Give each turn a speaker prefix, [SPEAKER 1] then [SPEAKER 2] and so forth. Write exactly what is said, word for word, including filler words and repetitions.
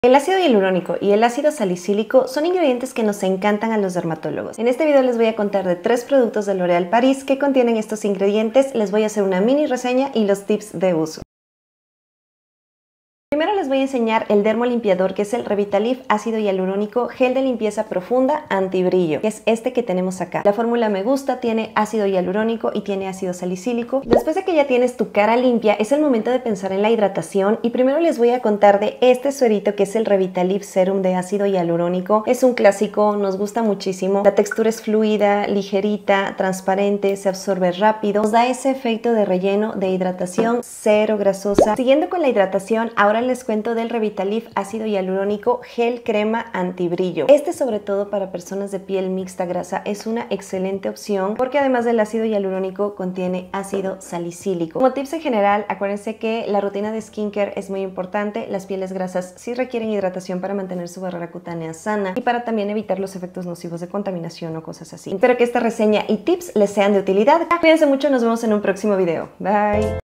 [SPEAKER 1] El ácido hialurónico y el ácido salicílico son ingredientes que nos encantan a los dermatólogos. En este video les voy a contar de tres productos de L'Oréal Paris que contienen estos ingredientes, les voy a hacer una mini reseña y los tips de uso. Primero les voy a enseñar el dermolimpiador, que es el Revitalift ácido hialurónico gel de limpieza profunda antibrillo, que es este que tenemos acá. La fórmula me gusta, tiene ácido hialurónico y tiene ácido salicílico. Después de que ya tienes tu cara limpia, es el momento de pensar en la hidratación y primero les voy a contar de este suerito que es el Revitalift Serum de ácido hialurónico. Es un clásico, nos gusta muchísimo. La textura es fluida, ligerita, transparente, se absorbe rápido. Nos da ese efecto de relleno, de hidratación, cero grasosa. Siguiendo con la hidratación, ahora les cuento del Revitalift ácido hialurónico gel crema antibrillo. Este, sobre todo para personas de piel mixta grasa, es una excelente opción porque además del ácido hialurónico contiene ácido salicílico. Como tips en general, acuérdense que la rutina de skincare es muy importante. Las pieles grasas sí requieren hidratación para mantener su barrera cutánea sana y para también evitar los efectos nocivos de contaminación o cosas así. Espero que esta reseña y tips les sean de utilidad. Cuídense mucho, nos vemos en un próximo video. Bye.